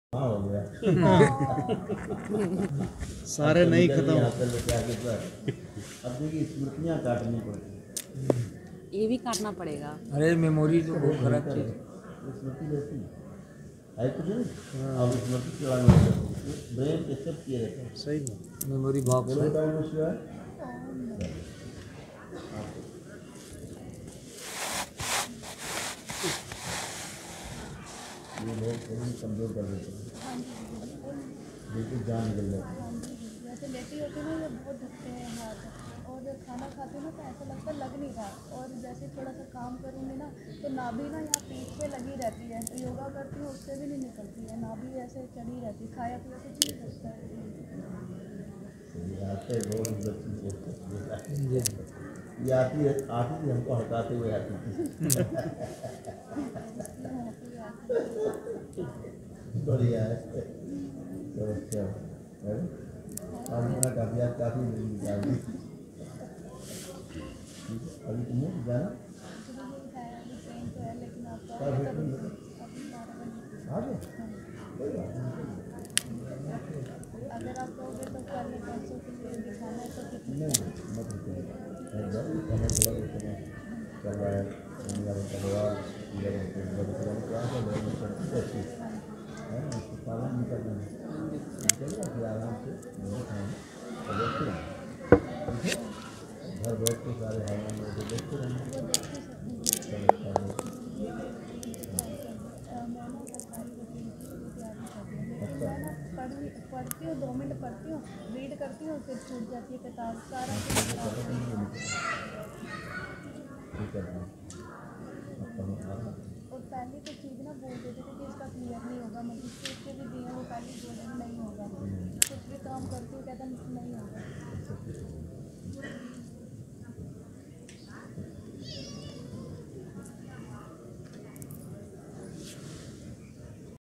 हाँ हो गया। सारे नहीं खत्म। अब देखिए स्मृतियाँ काटनी पड़ती, ये भी काटना पड़ेगा। अरे मेमोरी तो बहुत खराब चीज स्मृति रहती है कुछ नहीं। अब स्मृति चलानी ब्रेन एक्सेप्ट किए रहते हैं। सही में मेमोरी बॉक्स है। ये लोग कमजोर कर देते हैं, बिल्कुल जान निकल जाती है। जैसे लेटी होती ना ये बहुत दुखते हैं हाथ, और जब खाना खाती ना तो ऐसा लगता लग नहीं रहा, और जैसे थोड़ा सा काम करूँगी ना तो नाभि ना यहाँ पीठ पे लगी रहती है, तो योगा करती हूँ उससे भी नहीं निकलती है, नाभि ऐसे चढ़ी रहती है, खाया पिया कुछ नहीं बचता है। ये आती है हमको हटाते हुए आती थी। बढ़िया है। तो अच्छा काफ़ी अभी तुम्हें जाना अगर आप कहोगे तो कल परसों के लिए दिखाना है तो कितने मत चल रहा है पालन नहीं करना है, आराम से घर बैठ के सारे हवामान में देखते रहना। पढ़ती हूँ 2 मिनट पढ़ती हूँ, रीड करती हूँ, फिर छूट जाती है किताब सारा। और पहले तो चीज़ ना बोल देते थे कि इसका क्लियर नहीं होगा, मजिस्ट्रेट के भी दिए वो पहले बोले नहीं होगा, कुछ भी काम करती हूँ कहता नहीं होगा।